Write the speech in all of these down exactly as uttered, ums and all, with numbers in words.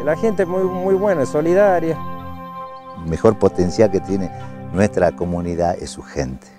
la gente es muy, muy buena, es solidaria. El mejor potencial que tiene nuestra comunidad es su gente.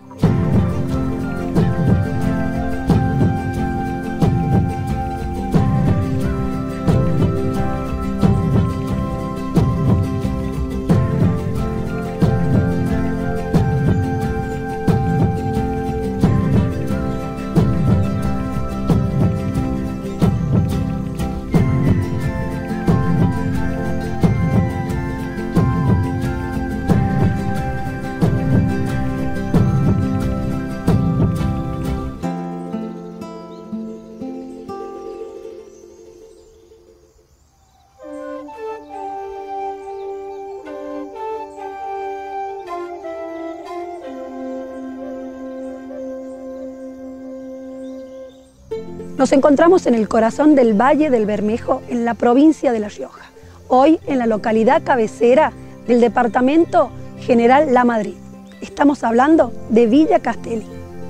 Nos encontramos en el corazón del Valle del Bermejo, en la provincia de La Rioja. Hoy en la localidad cabecera del departamento General Lamadrid. Estamos hablando de Villa Castelli.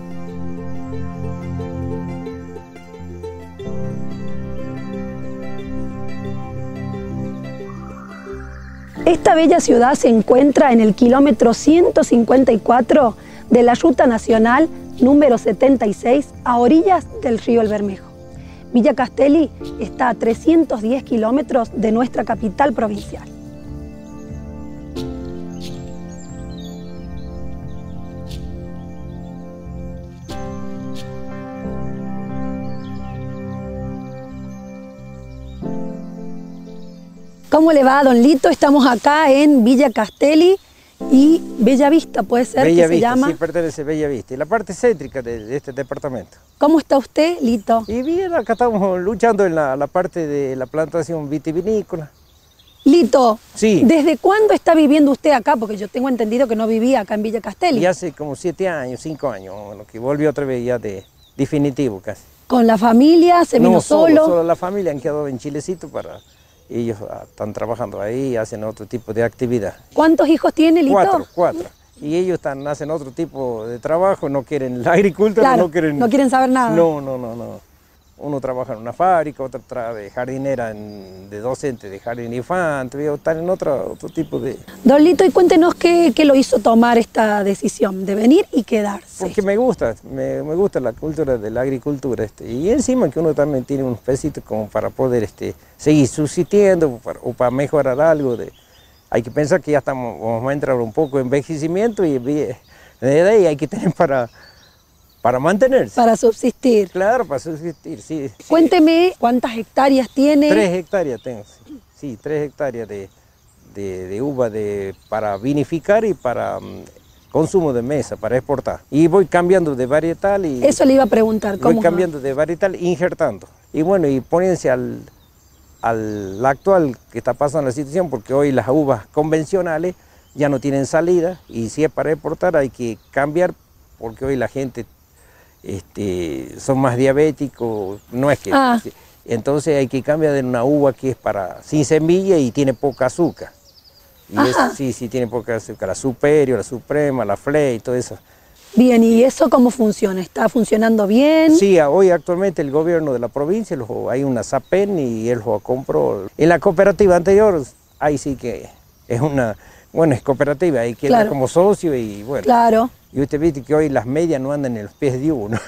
Esta bella ciudad se encuentra en el kilómetro ciento cincuenta y cuatro de la Ruta Nacional número setenta y seis, a orillas del río El Bermejo. Villa Castelli está a trescientos diez kilómetros de nuestra capital provincial. ¿Cómo le va, don Lito? Estamos acá en Villa Castelli y Bella Vista, puede ser Bella que Vista, se llama. Sí, pertenece a Bella Vista, y la parte céntrica de, de este departamento. ¿Cómo está usted, Lito? Y bien, acá estamos luchando en la, la parte de la plantación vitivinícola. Lito, sí. ¿Desde cuándo está viviendo usted acá? Porque yo tengo entendido que no vivía acá en Villa Castelli. Y hace como siete años, cinco años, bueno, que volvió otra vez ya de definitivo casi. ¿Con la familia? ¿Se vino no, solo? solo? Solo la familia han quedado en Chilecito para... Ellos están trabajando ahí, hacen otro tipo de actividad. ¿Cuántos hijos tiene, Lito? Cuatro, cuatro. Y ellos están, hacen otro tipo de trabajo, no quieren la agricultura, claro, no quieren... no quieren saber nada. No, no, no, no. Uno trabaja en una fábrica, otro trabaja de jardinera, en, de docente de jardín infante, están en otro, otro tipo de... Don Lito, y cuéntenos qué, qué lo hizo tomar esta decisión de venir y quedarse. Porque me gusta, me, me gusta la cultura de la agricultura. Este, y encima que uno también tiene unos pesitos como para poder este, seguir subsistiendo o para, o para mejorar algo. De, hay que pensar que ya estamos, vamos a entrar un poco en envejecimiento y de ahí hay que tener para... Para mantenerse. Para subsistir. Claro, para subsistir, sí. Cuénteme cuántas hectáreas tiene. Tres hectáreas tengo, sí, sí tres hectáreas de, de, de uva de, para vinificar y para um, consumo de mesa, para exportar. Y voy cambiando de varietal y... Eso le iba a preguntar, ¿cómo? Voy cambiando de varietal, injertando. Y bueno, y poniéndose al, al actual que está pasando la situación, porque hoy las uvas convencionales ya no tienen salida y si es para exportar hay que cambiar, porque hoy la gente... Este, son más diabéticos, no es que... Ah. Entonces hay que cambiar de una uva que es para sin semilla y tiene poca azúcar. Y es, sí, sí, tiene poca azúcar, la Superior, la Suprema, la Flay y todo eso. Bien, ¿y eso cómo funciona? ¿Está funcionando bien? Sí, hoy actualmente el gobierno de la provincia, lo, hay una SAPEN y él lo compró. En la cooperativa anterior, ahí sí que es una... Bueno, es cooperativa, hay que ir claro. como socio y bueno. Claro. Y usted viste que hoy las medias no andan en los pies de uno.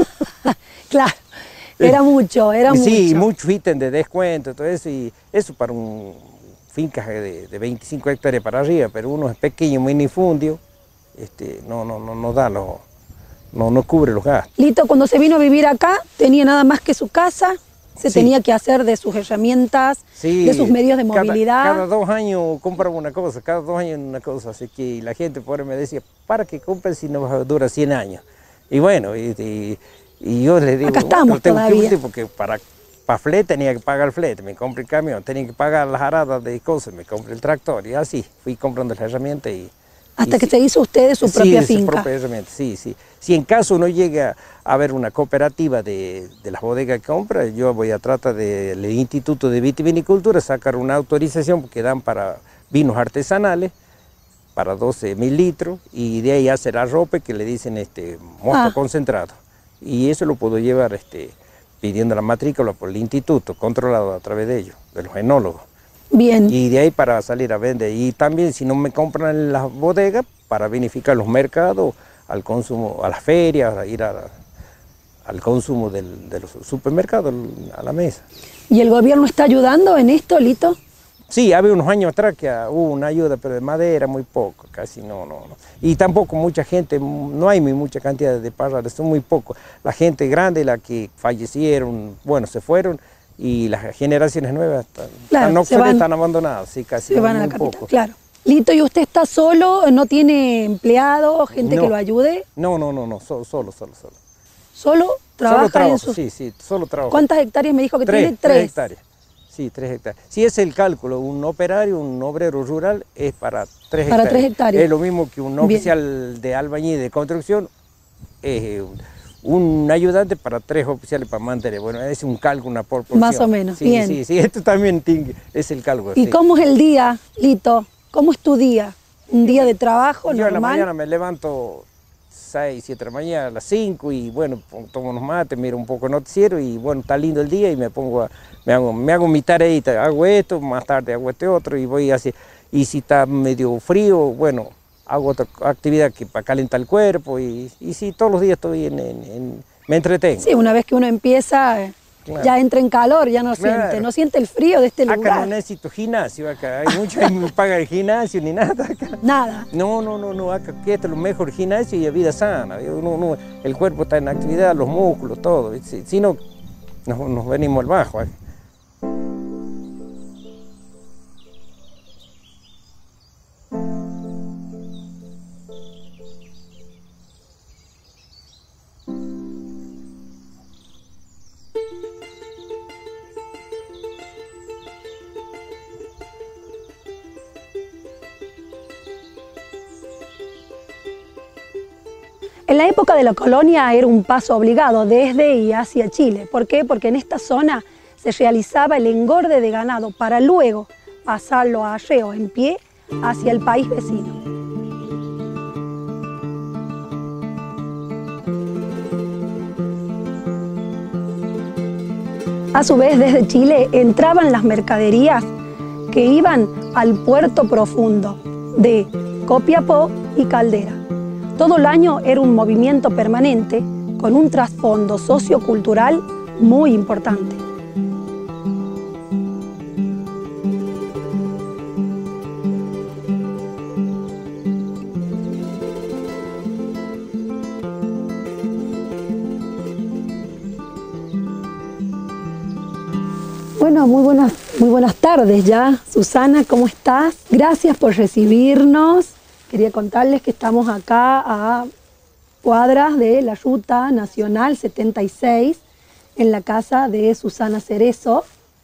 Claro, era mucho, era sí, mucho. Sí, mucho ítem de descuento, todo eso, y eso para un fincas de, de veinticinco hectáreas para arriba, pero uno es pequeño, minifundio, este, no, no, no, no da los, no, no cubre los gastos. Lito, cuando se vino a vivir acá, tenía nada más que su casa, se sí. tenía que hacer de sus herramientas, sí, de sus medios de movilidad. Cada, cada dos años compraba una cosa, cada dos años una cosa, así que la gente por ahí me decía, ¿para qué compras si no dura cien años? Y bueno, y, y, y yo le digo, acá estamos tengo todavía. que porque para, para flete tenía que pagar el flete, me compré el camión, tenía que pagar las aradas de cosas, me compré el tractor, y así, fui comprando las herramientas y... Hasta y que sí, se hizo usted de su propia sí, finca. Sí, su propia herramienta, sí, sí. Si en caso no llega a haber una cooperativa de, de las bodegas que compra, yo voy a tratar del de, Instituto de Vitivinicultura sacar una autorización que dan para vinos artesanales, para doce mil litros, y de ahí hacer arrope que le dicen este, mosto ah. concentrado. Y eso lo puedo llevar este, pidiendo la matrícula por el instituto, controlado a través de ellos, de los enólogos. Bien. Y de ahí para salir a vender. Y también si no me compran en las bodegas, para vinificar los mercados, al consumo, a las ferias, a ir a, al consumo del, de los supermercados, a la mesa. ¿Y el gobierno está ayudando en esto, Lito? Sí, había unos años atrás que hubo una ayuda, pero de madera muy poco, casi no, no, no. Y tampoco mucha gente, no hay mucha cantidad de parrales, son muy pocos. La gente grande, la que fallecieron, bueno, se fueron, y las generaciones nuevas están, claro, no se van, están abandonadas, sí, casi se van muy a la capital, poco. Claro. Lito, ¿y usted está solo? ¿No tiene empleado, gente no, que lo ayude? No, no, no, no, solo, solo, solo. ¿Solo, ¿Solo trabaja solo trabajo, en sus... sí, sí, solo trabajo. ¿Cuántas hectáreas me dijo que tres, tiene? Tres. Tres hectáreas. Sí, tres hectáreas. Si es el cálculo, un operario, un obrero rural es para tres para hectáreas. Tres hectáreas. Es lo mismo que un oficial Bien. de albañil de construcción, es un ayudante para tres oficiales para mantener. Bueno, es un cálculo, una proporción. Más o menos, sí, bien. Sí, sí, esto también es el cálculo. ¿Y sí. cómo es el día, Lito? ¿Cómo es tu día? ¿Un día de trabajo Yo normal? Yo en la mañana me levanto seis, siete de la mañana, a las cinco, y bueno, tomo unos mates, miro un poco el noticiero, y bueno, está lindo el día, y me pongo a, me hago, me hago mi tareita, hago esto, más tarde hago este otro, y voy así. Y si está medio frío, bueno, hago otra actividad que para calentar el cuerpo, y, y sí, todos los días estoy en, en, en me entretengo. Sí, una vez que uno empieza, claro. ya entra en calor, ya no claro. siente, no siente el frío de este lugar. Acá no necesito gimnasio, acá hay mucho, no me paga el gimnasio ni nada acá. Nada. No, no, no, no, acá aquí está lo mejor gimnasio y la vida sana. Uno, uno, el cuerpo está en actividad, los músculos, todo. Si, si no, nos, nos venimos al bajo. ¿eh? En la época de la colonia era un paso obligado desde y hacia Chile. ¿Por qué? Porque en esta zona se realizaba el engorde de ganado para luego pasarlo a arreo en pie hacia el país vecino. A su vez, desde Chile entraban las mercaderías que iban al puerto profundo de Copiapó y Caldera. Todo el año era un movimiento permanente con un trasfondo sociocultural muy importante. Bueno, muy buenas, muy buenas tardes ya. Susana, ¿cómo estás? Gracias por recibirnos. Quería contarles que estamos acá a cuadras de la Ruta Nacional setenta y seis, en la casa de Susana Cerezo,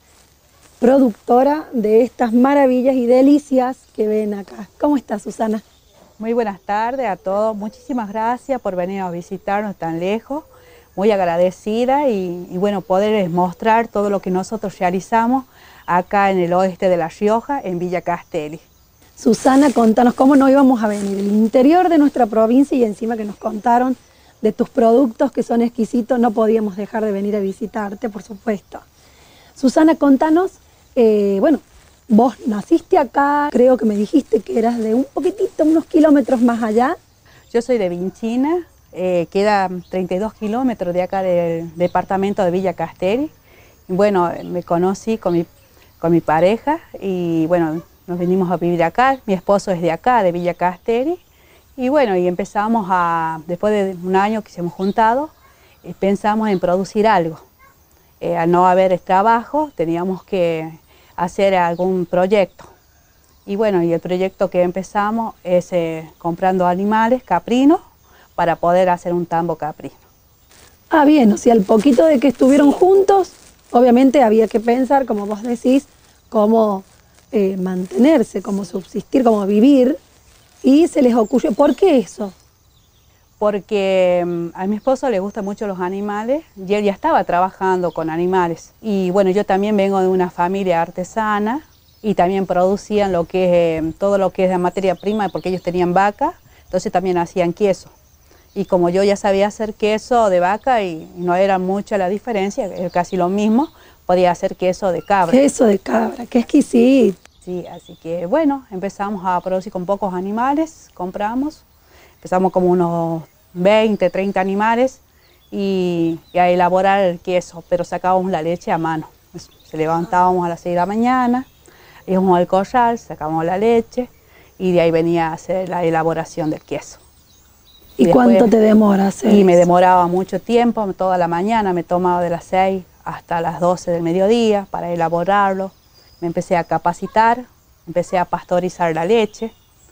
productora de estas maravillas y delicias que ven acá. ¿Cómo estás, Susana? Muy buenas tardes a todos. Muchísimas gracias por venir a visitarnos tan lejos. Muy agradecida y, y bueno, poder mostrar todo lo que nosotros realizamos acá en el oeste de La Rioja, en Villa Castelli. Susana, contanos cómo no íbamos a venir. El interior de nuestra provincia y encima que nos contaron de tus productos que son exquisitos, no podíamos dejar de venir a visitarte, por supuesto. Susana, contanos, eh, bueno, vos naciste acá, creo que me dijiste que eras de un poquitito, unos kilómetros más allá. Yo soy de Vinchina, eh, queda treinta y dos kilómetros de acá del departamento de Villa Castelli. Y bueno, me conocí con mi, con mi pareja y bueno, nos venimos a vivir acá. Mi esposo es de acá, de Villa Castelli. Y bueno, y empezamos a, después de un año que se hemos juntado, eh, pensamos en producir algo. Eh, al no haber trabajo, teníamos que hacer algún proyecto. Y bueno, y el proyecto que empezamos es eh, comprando animales caprinos para poder hacer un tambo caprino. Ah, bien, o sea, al poquito de que estuvieron juntos, obviamente había que pensar, como vos decís, cómo eh, mantenerse, cómo subsistir, cómo vivir, y se les ocurrió. ¿Por qué eso? Porque um, a mi esposo le gustan mucho los animales y él ya estaba trabajando con animales. Y bueno, yo también vengo de una familia artesana y también producían lo que es, eh, todo lo que es de materia prima, porque ellos tenían vaca, entonces también hacían queso. Y como yo ya sabía hacer queso de vaca y no era mucha la diferencia, era casi lo mismo, podía hacer queso de cabra. Queso de cabra, qué exquisito. Sí, así que bueno, empezamos a producir con pocos animales, compramos, empezamos como unos veinte, treinta animales y, y a elaborar el queso, pero sacábamos la leche a mano. Se levantábamos a las seis de la mañana, íbamos al corral, sacábamos la leche y de ahí venía a hacer la elaboración del queso. ¿Y, ¿Y después, cuánto te demora hacer Y eso? me demoraba mucho tiempo, toda la mañana, me tomaba de las seis hasta las doce del mediodía para elaborarlo. Me empecé a capacitar, empecé a pasteurizar la leche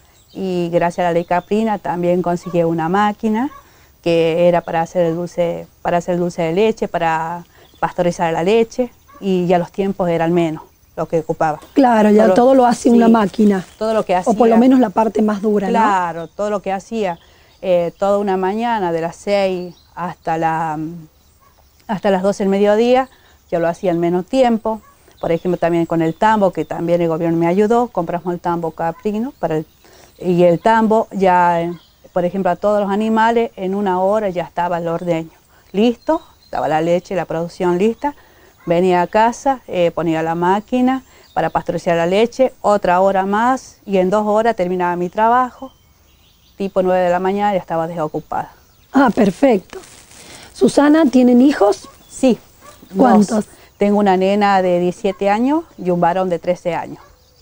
y gracias a la ley Caprina también conseguí una máquina que era para hacer el dulce, para hacer el dulce de leche, para pasteurizar la leche y ya los tiempos eran menos lo que ocupaba. Claro, ya todo, todo lo hace sí, una máquina. Todo lo que hacía. O por lo menos la parte más dura, claro, ¿no? todo lo que hacía, eh, toda una mañana de las seis hasta, la, hasta las doce del mediodía, yo lo hacía en menos tiempo. Por ejemplo, también con el tambo, que también el gobierno me ayudó, compramos el tambo caprino, para el, y el tambo ya, por ejemplo, a todos los animales, en una hora ya estaba el ordeño listo, estaba la leche, la producción lista, venía a casa, eh, ponía la máquina para pasteurizar la leche, otra hora más, y en dos horas terminaba mi trabajo, tipo nueve de la mañana ya estaba desocupada. Ah, perfecto. Susana, ¿tienen hijos? Sí. ¿Cuántos? Dos. Tengo una nena de diecisiete años y un varón de trece años.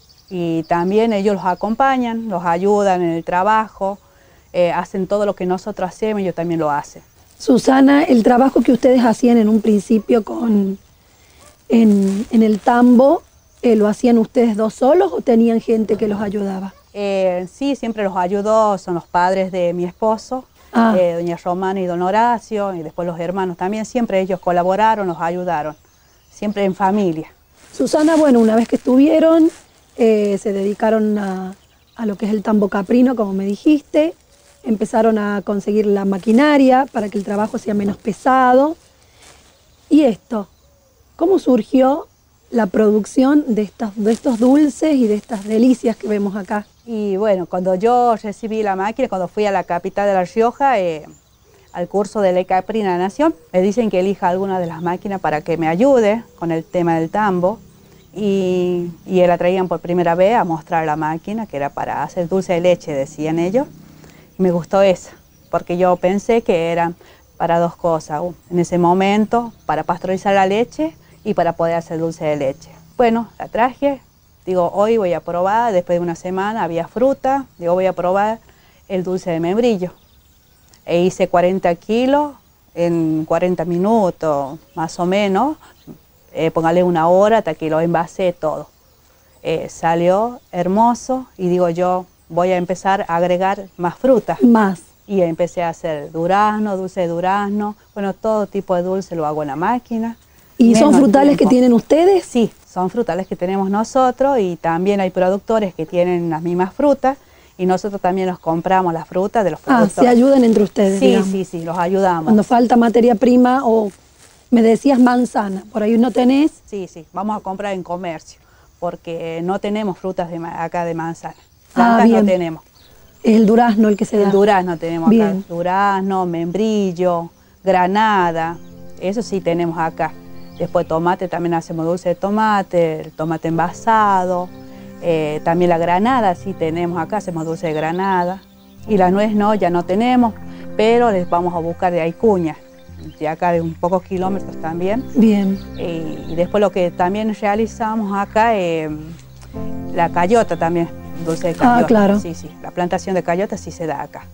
Y también ellos los acompañan, los ayudan en el trabajo, eh, hacen todo lo que nosotros hacemos, ellos también lo hacen. Susana, el trabajo que ustedes hacían en un principio con, en, en el tambo, eh, ¿lo hacían ustedes dos solos o tenían gente que los ayudaba? Eh, sí, siempre los ayudó, son los padres de mi esposo, ah. eh, doña Romana y don Horacio, y después los hermanos también, siempre ellos colaboraron, los ayudaron. Siempre en familia. Susana, bueno, una vez que estuvieron, eh, se dedicaron a, a lo que es el tambo caprino, como me dijiste, empezaron a conseguir la maquinaria para que el trabajo sea menos pesado. Y esto, ¿cómo surgió la producción de estos, de estos dulces y de estas delicias que vemos acá? Y bueno, cuando yo recibí la máquina, cuando fui a la capital de La Rioja, eh, al curso de Ley Caprina de la Nación, me dicen que elija alguna de las máquinas para que me ayude con el tema del tambo y, y la traían por primera vez a mostrar la máquina que era para hacer dulce de leche, decían ellos, y me gustó esa, porque yo pensé que era para dos cosas, en ese momento para pasteurizar la leche y para poder hacer dulce de leche. Bueno, la traje, digo hoy voy a probar, después de una semana había fruta, digo voy a probar el dulce de membrillo. E hice cuarenta kilos en cuarenta minutos, más o menos, eh, póngale una hora hasta que lo envasé todo. Eh, salió hermoso y digo yo, voy a empezar a agregar más frutas. Más. Y empecé a hacer durazno, dulce de durazno, bueno, todo tipo de dulce lo hago en la máquina. ¿Y son frutales que tienen ustedes? Sí, son frutales que tenemos nosotros y también hay productores que tienen las mismas frutas. Y nosotros también nos compramos las frutas de los productores. Ah, se ayudan entre ustedes, Sí, digamos. sí, sí, los ayudamos. Cuando falta materia prima o me decías manzana, por ahí no tenés. Sí, sí, vamos a comprar en comercio, porque no tenemos frutas de acá de manzana. Ah, Blancas bien. no tenemos. Es el durazno el que se da. El durazno tenemos bien. acá. Durazno, membrillo, granada, eso sí tenemos acá. Después tomate, también hacemos dulce de tomate, el tomate envasado. Eh, también la granada, sí tenemos acá, hacemos dulce de granada. Y la nuez no, ya no tenemos, pero les vamos a buscar de Aicuña, de acá de un pocos kilómetros también. Bien. Eh, y después lo que también realizamos acá, eh, la cayota también, dulce de cayota. Ah, claro. Sí, sí, la plantación de cayota sí se da acá.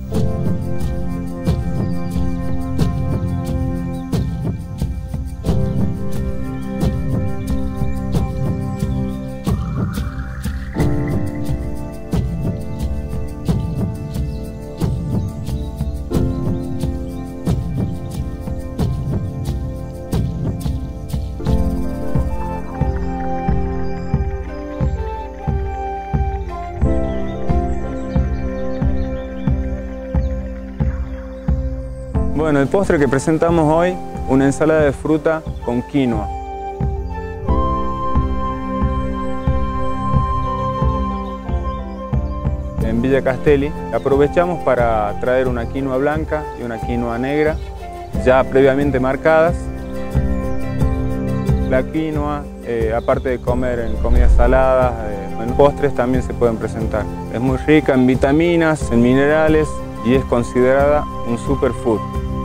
Bueno, el postre que presentamos hoy, una ensalada de fruta con quinoa. En Villa Castelli aprovechamos para traer una quinoa blanca y una quinoa negra, ya previamente marcadas. la quinoa, eh, aparte de comer en comidas saladas, eh, en postres también se pueden presentar. Es muy rica en vitaminas, en minerales y es considerada un superfood.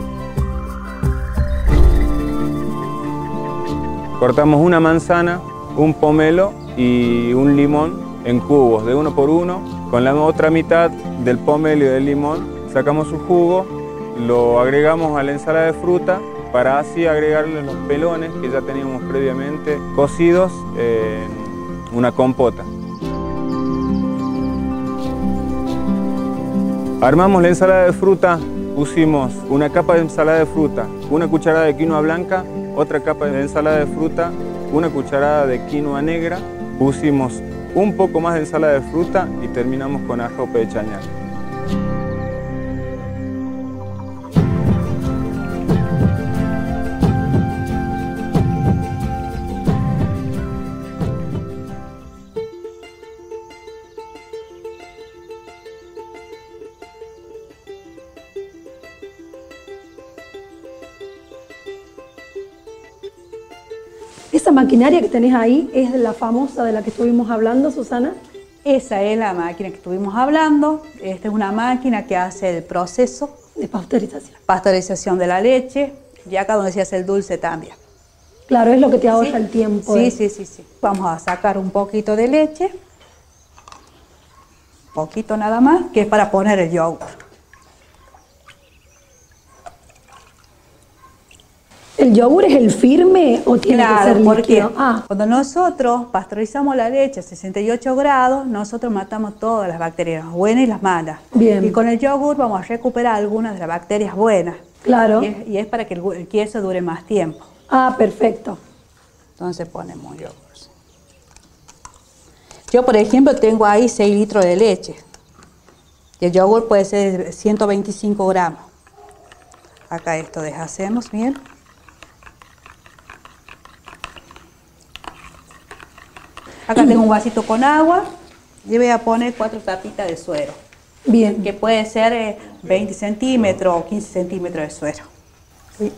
Cortamos una manzana, un pomelo y un limón en cubos de uno por uno. Con la otra mitad del pomelo y del limón sacamos su jugo, lo agregamos a la ensalada de fruta para así agregarle los pelones que ya teníamos previamente cocidos en una compota. Armamos la ensalada de fruta, pusimos una capa de ensalada de fruta, una cucharada de quinoa blanca, otra capa de ensalada de fruta, una cucharada de quinoa negra, pusimos un poco más de ensalada de fruta y terminamos con arrope de chañar. ¿Esa maquinaria que tenés ahí es la famosa de la que estuvimos hablando, Susana? Esa es la máquina que estuvimos hablando. Esta es una máquina que hace el proceso de pasteurización. Pasteurización de la leche y acá donde se hace el dulce también. Claro, es lo que te ahorra ¿Sí? el tiempo. Sí, ¿eh? sí, sí, sí. Vamos a sacar un poquito de leche, poquito nada más, que es para poner el yogur. ¿El yogur es el firme o tiene Claro, que ser porque líquido? Ah, cuando nosotros pasteurizamos la leche a sesenta y ocho grados, nosotros matamos todas las bacterias, las buenas y las malas. Bien. Y con el yogur vamos a recuperar algunas de las bacterias buenas. claro. Y es, y es para que el, el queso dure más tiempo. Ah, perfecto. Entonces ponemos yogur. Yo, por ejemplo, tengo ahí seis litros de leche. Y el yogur puede ser de ciento veinticinco gramos. Acá esto deshacemos bien. Acá tengo un vasito con agua y voy a poner cuatro tapitas de suero, Bien. que puede ser eh, veinte centímetros o quince centímetros de suero. Sí.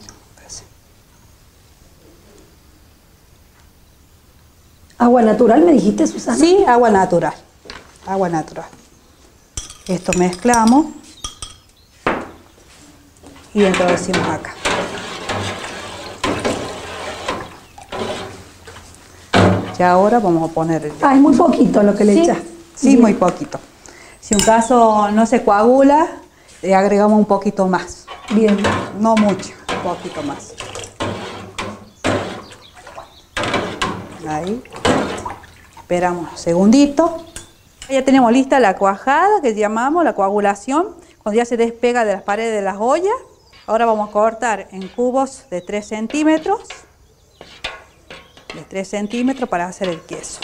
¿Agua natural me dijiste, Susana? Sí, agua natural. Agua natural. Esto mezclamos y introducimos acá. Y ahora vamos a poner el... Ah, es muy poquito lo que le Sí, echas. sí, Bien. muy poquito. Si un caso no se coagula, le agregamos un poquito más. Bien. No mucho, un poquito más. Ahí. Esperamos un segundito. Ya tenemos lista la cuajada, que llamamos la coagulación. Cuando ya se despega de las paredes de las ollas, ahora vamos a cortar en cubos de tres centímetros. De tres centímetros para hacer el queso.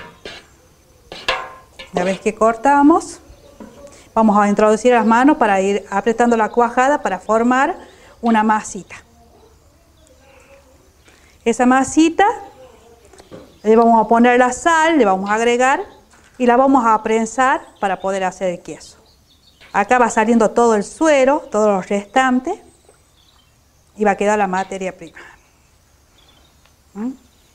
Una vez que cortamos, vamos a introducir las manos para ir apretando la cuajada para formar una masita. Esa masita le vamos a poner la sal, le vamos a agregar y la vamos a prensar para poder hacer el queso. Acá va saliendo todo el suero, todos los restantes y va a quedar la materia prima. ¿Mm?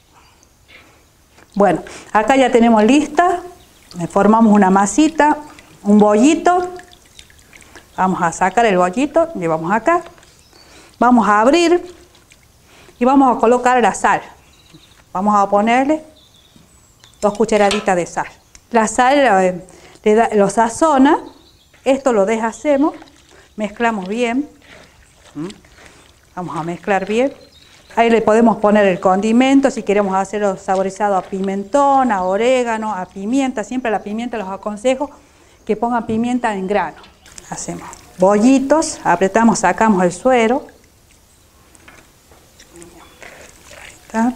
Bueno, acá ya tenemos lista, formamos una masita, un bollito, vamos a sacar el bollito, llevamos acá, vamos a abrir y vamos a colocar la sal, vamos a ponerle dos cucharaditas de sal. La sal eh, le da, lo sazona, esto lo deshacemos, mezclamos bien, vamos a mezclar bien. Ahí le podemos poner el condimento, si queremos hacerlo saborizado a pimentón, a orégano, a pimienta. Siempre la pimienta los aconsejo que pongan pimienta en grano. Hacemos bollitos, apretamos, sacamos el suero. Ahí está.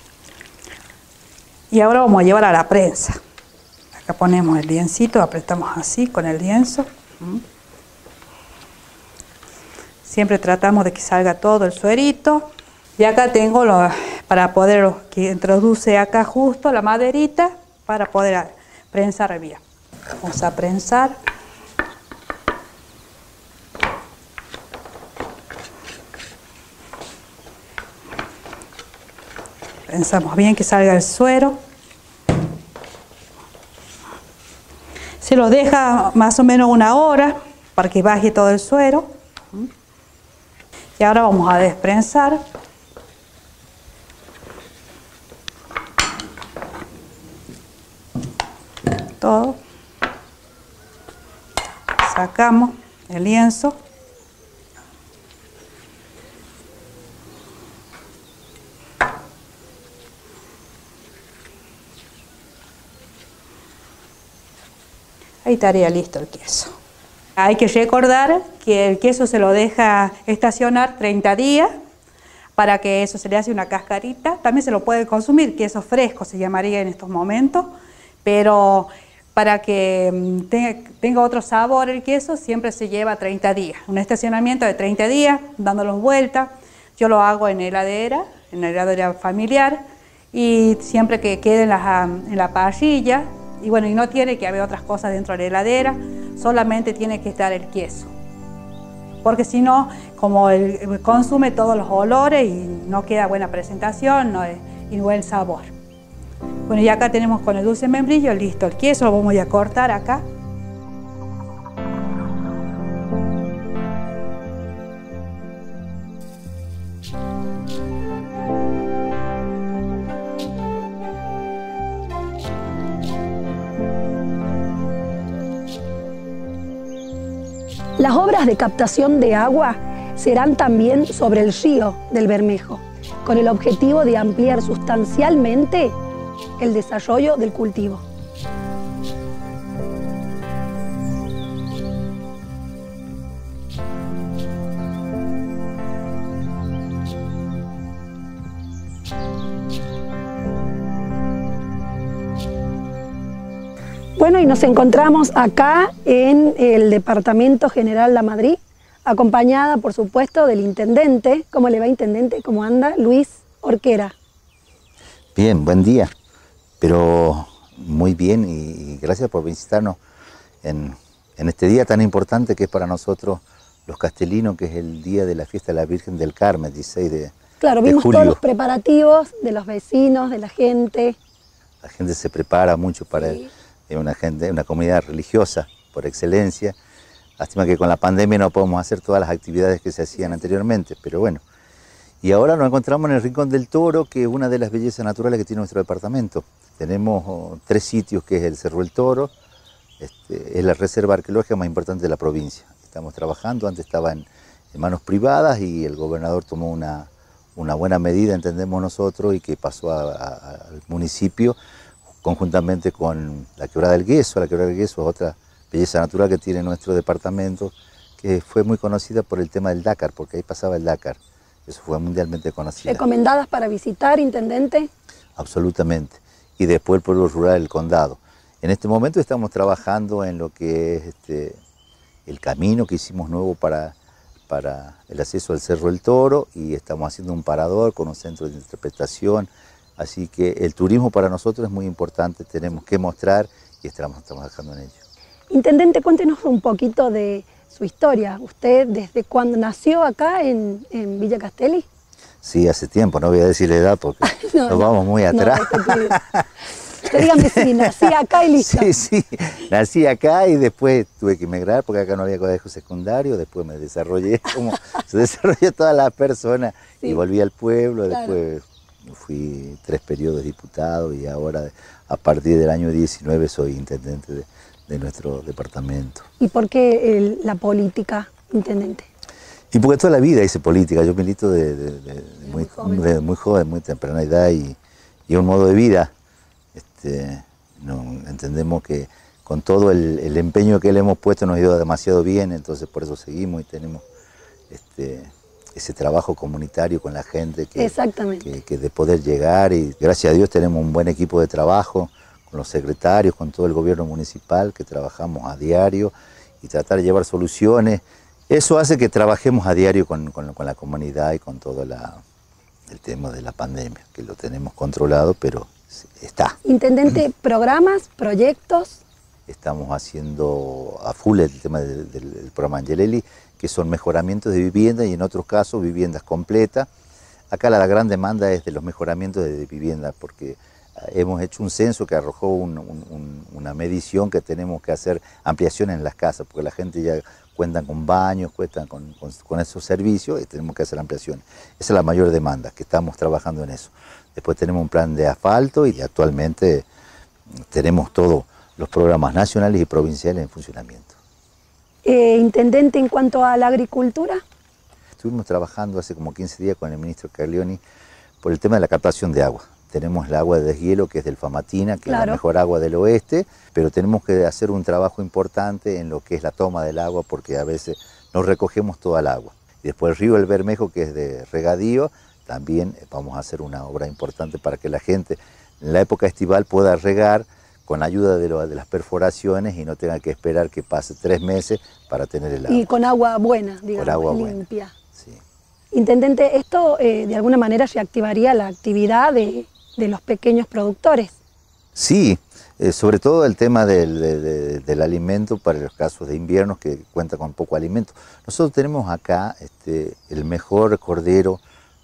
Y ahora vamos a llevar a la prensa. Acá ponemos el liencito, apretamos así con el lienzo. Siempre tratamos de que salga todo el suerito. Y acá tengo lo, para poder, que introduce acá justo la maderita para poder prensar bien. Vamos a prensar. Pensamos bien que salga el suero. Se lo deja más o menos una hora para que baje todo el suero. Y ahora vamos a desprensar. Todo. Sacamos el lienzo. Ahí estaría listo el queso. Hay que recordar que el queso se lo deja estacionar treinta días para que eso se le hace una cascarita. También se lo puede consumir, queso fresco se llamaría en estos momentos, pero para que tenga, tenga otro sabor el queso siempre se lleva treinta días. Un estacionamiento de treinta días, dándolos vueltas. Yo lo hago en heladera, en la heladera familiar, y siempre que quede en la, en la parrilla. Y bueno, y no tiene que haber otras cosas dentro de la heladera, solamente tiene que estar el queso. Porque si no, como el, consume todos los olores y no queda buena presentación, no es, y buen sabor. Bueno, y acá tenemos con el dulce membrillo listo el queso, lo vamos a cortar acá. Las obras de captación de agua serán también sobre el río del Bermejo, con el objetivo de ampliar sustancialmente el desarrollo del cultivo. Bueno, y nos encontramos acá en el Departamento General La Madrid, acompañada, por supuesto, del intendente. ¿Cómo le va, intendente? ¿Cómo anda? Luis Orquera. Bien, buen día, pero muy bien y gracias por visitarnos en, en este día tan importante que es para nosotros los castelinos, que es el día de la fiesta de la Virgen del Carmen, dieciséis de julio. Claro, vimos todos los preparativos de los vecinos, de la gente. La gente se prepara mucho para... Sí. el, Es una, gente, una comunidad religiosa por excelencia. Lástima que con la pandemia no podemos hacer todas las actividades que se hacían anteriormente, pero bueno. Y ahora nos encontramos en el Rincón del Toro, que es una de las bellezas naturales que tiene nuestro departamento. Tenemos oh, tres sitios, que es el Cerro del Toro, este, es la reserva arqueológica más importante de la provincia. Estamos trabajando, antes estaba en, en manos privadas y el gobernador tomó una, una buena medida, entendemos nosotros, y que pasó a, a, al municipio, conjuntamente con la Quebrada del Gueso. La Quebrada del Gueso es otra belleza natural que tiene nuestro departamento, que fue muy conocida por el tema del Dakar, porque ahí pasaba el Dakar. Eso fue mundialmente conocido. ¿Recomendadas para visitar, intendente? Absolutamente. Y después el pueblo rural del condado. En este momento estamos trabajando en lo que es este, el camino que hicimos nuevo para, para el acceso al Cerro del Toro, y estamos haciendo un parador con un centro de interpretación. Así que el turismo para nosotros es muy importante, tenemos que mostrar y estamos trabajando en ello. Intendente, cuéntenos un poquito de su historia. ¿Usted desde cuándo nació acá en, en Villa Castelli? Sí, hace tiempo, no voy a decir la edad porque no, nos vamos muy atrás. No, dígame si nací acá y listo. Sí, sí, nací acá y después tuve que emigrar porque acá no había colegio secundario, después me desarrollé como se desarrolló todas las personas, sí. Y volví al pueblo, claro. Después fui tres periodos diputado y ahora a partir del año diecinueve soy intendente de, de nuestro departamento. ¿Y por qué el, la política, intendente? Y porque toda la vida hice política, yo milito de, de, de, de, muy, muy, joven. de muy joven, muy temprana edad y, y un modo de vida. Este, no, entendemos que con todo el, el empeño que le hemos puesto nos ha ido demasiado bien, entonces por eso seguimos y tenemos este, ese trabajo comunitario con la gente que, que, que de poder llegar, y gracias a Dios tenemos un buen equipo de trabajo con los secretarios, con todo el gobierno municipal, que trabajamos a diario y tratar de llevar soluciones. Eso hace que trabajemos a diario con, con, con la comunidad y con todo la, el tema de la pandemia, que lo tenemos controlado, pero está. Intendente, ¿programas, proyectos? Estamos haciendo a full el tema del, del programa Angelelli, que son mejoramientos de vivienda y en otros casos viviendas completas. Acá la gran demanda es de los mejoramientos de vivienda, porque hemos hecho un censo que arrojó un, un, una medición que tenemos que hacer ampliaciones en las casas, porque la gente ya cuentan con baños, cuentan con, con, con esos servicios y tenemos que hacer ampliaciones. Esa es la mayor demanda, que estamos trabajando en eso. Después tenemos un plan de asfalto y actualmente tenemos todos los programas nacionales y provinciales en funcionamiento. Eh, Intendente, en cuanto a la agricultura. Estuvimos trabajando hace como quince días con el ministro Caglioni por el tema de la captación de agua. Tenemos el agua de deshielo, que es del Famatina, que claro. es la mejor agua del oeste, pero tenemos que hacer un trabajo importante en lo que es la toma del agua, porque a veces no recogemos toda el agua. Y después el río El Bermejo, que es de regadío, también vamos a hacer una obra importante para que la gente en la época estival pueda regar con ayuda de, lo, de las perforaciones y no tenga que esperar que pase tres meses para tener el agua. Y con agua buena, digamos, con agua limpia. Buena. Sí. Intendente, ¿esto eh, de alguna manera reactivaría la actividad de, de los pequeños productores? Sí, eh, sobre todo el tema del, de, de, del alimento para los casos de inviernos que cuenta con poco alimento. Nosotros tenemos acá este, el mejor cordero,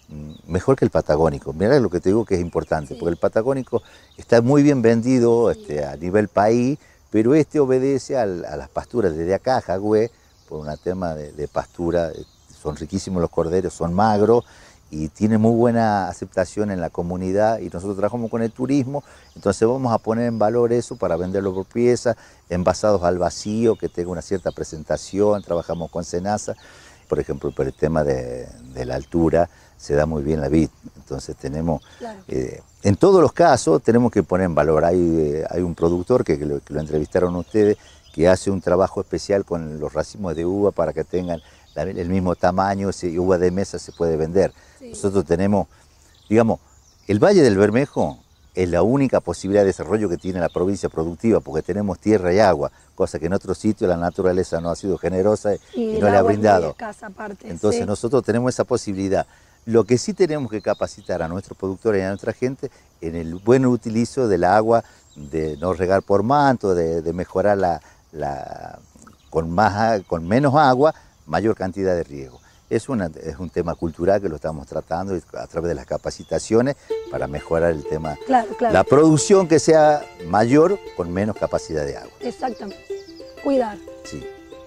mejor que el patagónico. Mirá lo que te digo que es importante, sí. porque el patagónico está muy bien vendido este, a nivel país, pero este obedece al, a las pasturas desde acá, Jagüe, por un tema de, de pastura. Son riquísimos los corderos, son magros y tienen muy buena aceptación en la comunidad, y nosotros trabajamos con el turismo, entonces vamos a poner en valor eso para venderlo por pieza, envasados al vacío, que tenga una cierta presentación. Trabajamos con Senasa, por ejemplo, por el tema de, de la altura, se da muy bien la vid, entonces tenemos, claro. eh, en todos los casos tenemos que poner en valor. Hay, eh, hay un productor que, que, lo, que lo entrevistaron ustedes, que hace un trabajo especial con los racimos de uva para que tengan la, el mismo tamaño, si uva de mesa se puede vender. Sí. Nosotros tenemos, digamos, el Valle del Bermejo es la única posibilidad de desarrollo que tiene la provincia productiva, porque tenemos tierra y agua, cosa que en otros sitios la naturaleza no ha sido generosa y, y no le ha brindado. Escasa, aparte, Entonces sí. nosotros tenemos esa posibilidad. Lo que sí tenemos que capacitar a nuestros productores y a nuestra gente en el buen utilizo del agua, de no regar por manto, de, de mejorar la, la, con, más, con menos agua, mayor cantidad de riego. Es, una, es un tema cultural que lo estamos tratando a través de las capacitaciones para mejorar el tema. Claro, claro. La producción que sea mayor con menos capacidad de agua. Exactamente. Cuidar. Sí.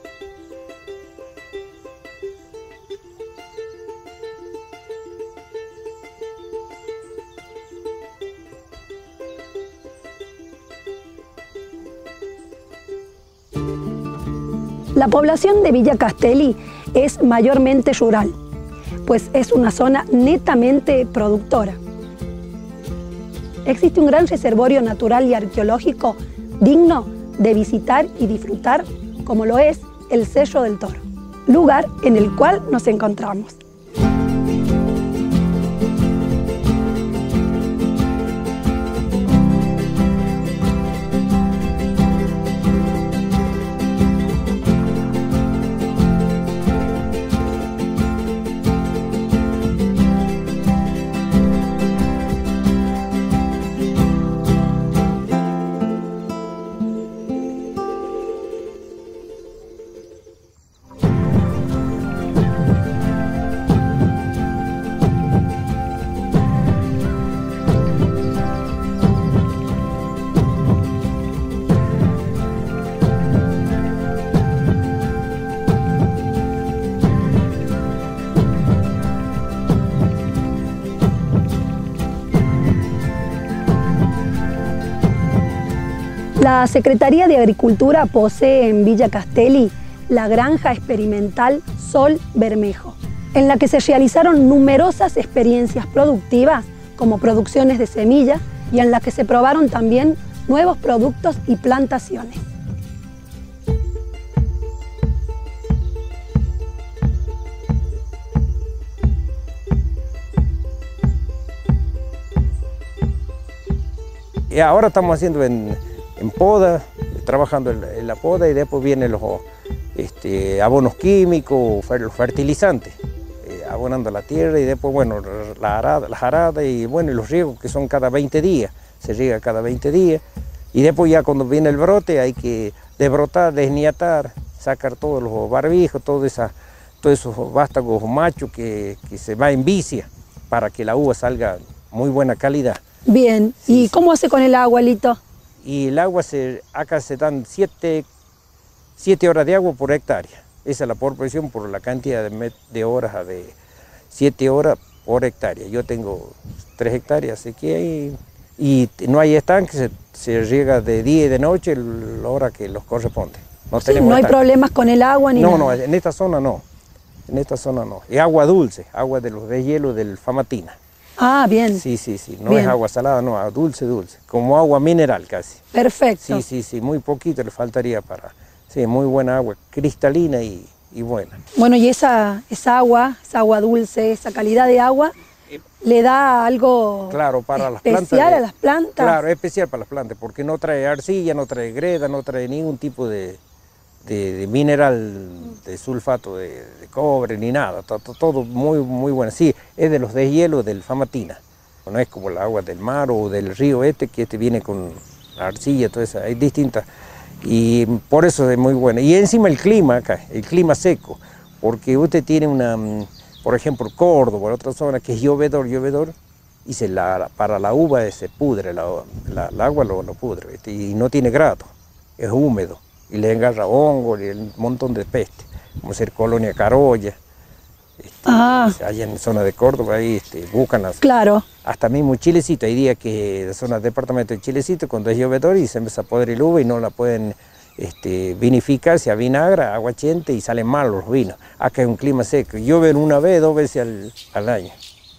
La población de Villa Castelli es mayormente rural, pues es una zona netamente productora. Existe un gran reservorio natural y arqueológico digno de visitar y disfrutar, como lo es el Cerro del Toro, lugar en el cual nos encontramos. La Secretaría de Agricultura posee en Villa Castelli la granja experimental Sol Bermejo, en la que se realizaron numerosas experiencias productivas como producciones de semillas y en la que se probaron también nuevos productos y plantaciones. Y ahora estamos haciendo en, en poda, trabajando en, en la poda, y después vienen los este, abonos químicos, los fertilizantes, eh, abonando la tierra, y después, bueno, la arada, las aradas y bueno, y los riegos, que son cada veinte días, se riega cada veinte días, y después ya cuando viene el brote hay que desbrotar, desniatar, sacar todos los barbijos, todos, esa, todos esos vástagos machos que, que se va en vicia, para que la uva salga muy buena calidad. Bien, Sí, ¿y sí. cómo hace con el agua, Lito? Y el agua, se, acá se dan siete, siete horas de agua por hectárea. Esa es la proporción por la cantidad de, met, de horas, de siete horas por hectárea. Yo tengo tres hectáreas, así que hay, y no hay estanque, se, se riega de día y de noche la hora que los corresponde. No, Sí, tenemos no hay estanque. problemas con el agua ni No, nada. no, en esta zona no. En esta zona no. Es agua dulce, agua de los deshielos del Famatina. Ah, bien, Sí, sí, sí. No Bien. es agua salada, no, agua dulce, dulce. Como agua mineral casi. perfecto. Sí, sí, sí, muy poquito le faltaría para... Sí, muy buena agua, cristalina y, y buena. Bueno, y esa, esa agua, esa agua dulce, esa calidad de agua, le da algo Claro, para las plantas. especial de- a las plantas. Claro, es especial para las plantas, porque no trae arcilla, no trae greda, no trae ningún tipo de, de, de mineral, de sulfato de, de cobre, ni nada. Todo, todo muy, muy bueno. Sí, es de los deshielos del Famatina. No es como el agua del mar o del río este, que este viene con arcilla, todo eso, hay distintas. Y por eso es muy buena. Y encima el clima acá, el clima seco, porque usted tiene una, mm, por ejemplo, Córdoba, otra zona que es llovedor, llovedor, y se la, para la uva se pudre, la, la, el agua lo, lo pudre, ¿viste? Y no tiene grado, es húmedo, y le engarra hongo y un montón de peste, como ser Colonia Carolla, este, Ah. allá en la zona de Córdoba, ahí este, buscan las, Claro, hasta mismo Chilecito, hay días que en la zona del departamento de Chilecito, cuando es llovedor y se empieza a podrir el uva y no la pueden este, vinificar, se avinagra, aguachente y salen mal los vinos. Acá es un clima seco, llueven una vez, dos veces al, al año.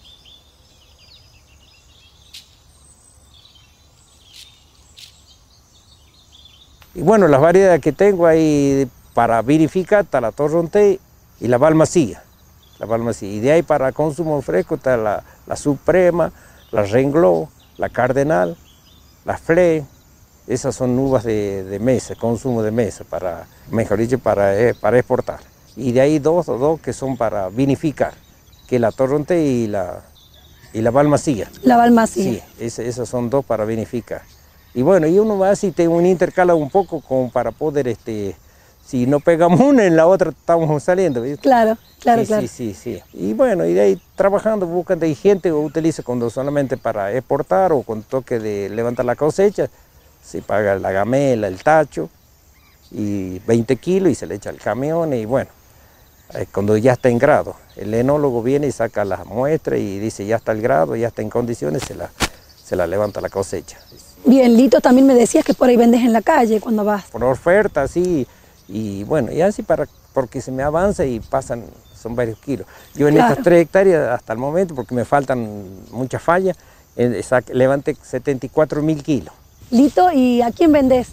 Y bueno, las variedades que tengo ahí para vinificar está la Torrontés y la Balmasía. La Balmasía. Y de ahí para consumo fresco está la, la Suprema, la Rengló, la Cardenal, la Fle. Esas son uvas de, de mesa, consumo de mesa, para, mejor dicho, para, eh, para exportar. Y de ahí dos o dos que son para vinificar, que es la Torrontés y la, y la Balmasía. la Balmasía. Sí, esa- esas son dos para vinificar. Y bueno, y uno va así, tiene un intercala un poco como para poder, este, si no pegamos una, en la otra estamos saliendo, ¿viste? Claro, claro, sí, claro. sí, sí, sí. Y bueno, y de ahí trabajando, buscan de gente que utiliza cuando solamente para exportar o con toque de levantar la cosecha, se paga la gamela, el tacho, y veinte kilos y se le echa al camión y bueno, eh, cuando ya está en grado, el enólogo viene y saca las muestras y dice ya está el grado, ya está en condiciones, se la, se la levanta la cosecha. Bien, Lito, también me decías que por ahí vendes en la calle cuando vas. Por oferta, sí, y bueno, y así para, porque se me avanza y pasan, son varios kilos. Yo en Claro. estas tres hectáreas hasta el momento, porque me faltan muchas fallas, eh, sac- levanté setenta y cuatro mil kilos Lito, ¿y a quién vendes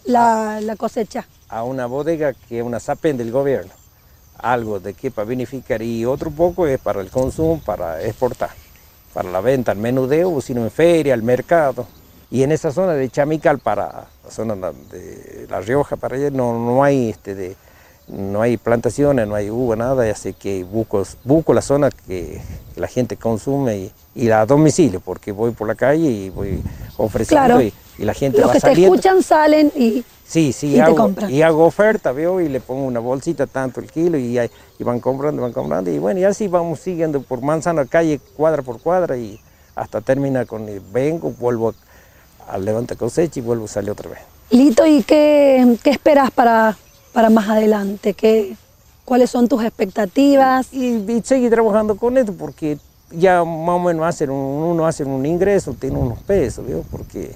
la, la cosecha? a una bodega que es una SAPEN del gobierno. Algo de que para vinificar y otro poco es para el consumo, para exportar, para la venta, al menudeo, sino en feria, al mercado. Y en esa zona de Chamical, para la zona de La Rioja, para allá, no, no hay este de, no hay plantaciones, no hay uva, nada, así que busco, busco la zona que la gente consume y, y a domicilio, porque voy por la calle y voy ofreciendo Claro. y, y la gente Los va que te saliendo. escuchan salen y... Sí, sí, y te hago, compran. y hago oferta, veo, y le pongo una bolsita tanto el kilo y, ahí- y van comprando, van comprando, y bueno, y así vamos siguiendo por manzana, calle, cuadra por cuadra, y hasta terminar con el vengo, vuelvo a, a levantar cosecha y vuelvo a salir otra vez. Lito, ¿y qué, qué esperas para, para más adelante? ¿Qué, ¿Cuáles son tus expectativas? Y, y seguir trabajando con esto, porque ya más o menos hacen un, uno hace un ingreso, tiene unos pesos, ¿vio? Porque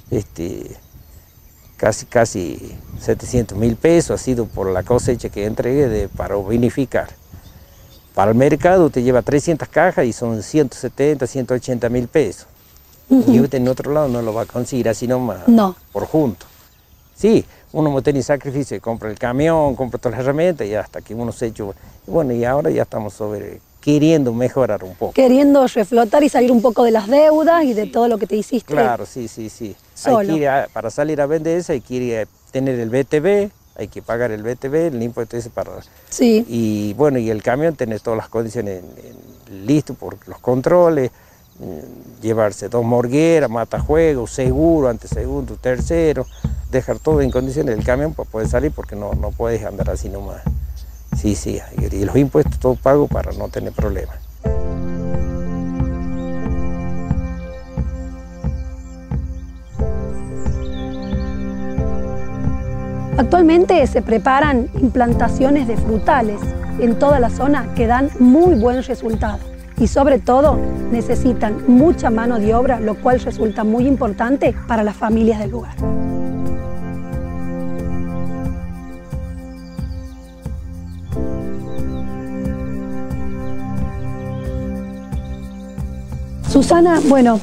este, casi, casi setecientos mil pesos ha sido por la cosecha que entregué de, para vinificar. Para el mercado te lleva trescientas cajas y son ciento setenta, ciento ochenta mil pesos. Y usted en otro lado no lo va a conseguir así nomás, No. por junto. Sí, uno no tiene sacrificio, compra el camión, compra todas las herramientas y hasta que uno se echa. Bueno, y ahora ya estamos sobre, queriendo mejorar un poco. Queriendo reflotar y salir un poco de las deudas y de todo lo que te hiciste. Claro, sí, sí, sí. Solo. Hay que ir a- para salir a vender eso hay que ir a tener el B T V, hay que pagar el B T V, el impuesto ese para... Sí, Y bueno, y el camión tenés todas las condiciones en- en- listo por los controles, mm, llevarse dos morgueras, matajuegos, seguro, antesegundo, tercero, dejar todo en condiciones del camión para poder salir porque no, no puedes andar así nomás. Sí, sí, y, y los impuestos todo pago para no tener problemas. Actualmente se preparan implantaciones de frutales en toda la zona que dan muy buen resultado y sobre todo necesitan mucha mano de obra, lo cual resulta muy importante para las familias del lugar. Susana, bueno,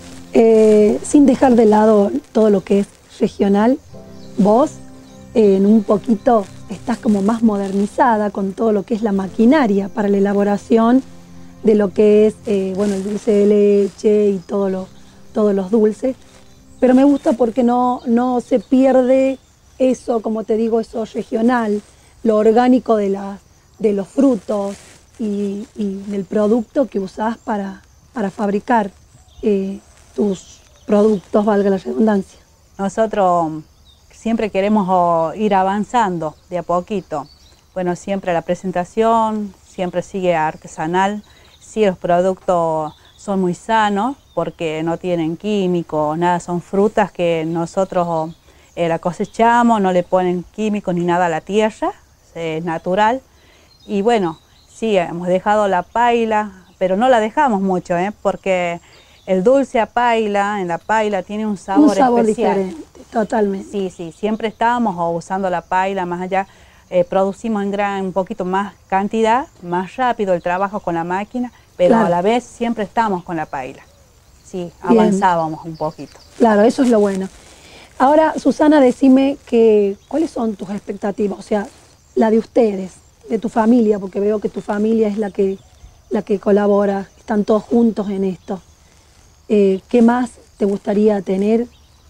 eh, sin dejar de lado todo lo que es regional, vos eh, en un poquito estás como más modernizada con todo lo que es la maquinaria para la elaboración de lo que es, eh, bueno, el dulce de leche y todo lo, todos los dulces. Pero me gusta porque no, no se pierde eso, como te digo, eso regional, lo orgánico de, la, de los frutos y, y del producto que usás para, para fabricar eh, tus productos, valga la redundancia. Nosotros siempre queremos ir avanzando de a poquito. Bueno, siempre la presentación, siempre sigue artesanal. Sí, los productos son muy sanos porque no tienen químicos, nada, son frutas que nosotros eh, la cosechamos, no le ponen químicos ni nada a la tierra, es natural. Y bueno, sí, hemos dejado la paila, pero no la dejamos mucho, ¿eh? Porque el dulce a paila, en la paila tiene un sabor, un sabor especial. diferente, totalmente. Sí, sí, siempre estábamos usando la paila, más allá, eh, producimos en gran, un poquito más cantidad, más rápido el trabajo con la máquina, pero claro, a la vez siempre estábamos con la paila. Sí, bien, avanzábamos un poquito. Claro, eso es lo bueno. Ahora, Susana, decime que, ¿cuáles son tus expectativas? O sea, la de ustedes, de tu familia, porque veo que tu familia es la que, la que colabora, están todos juntos en esto. Eh, ¿Qué más te gustaría tener?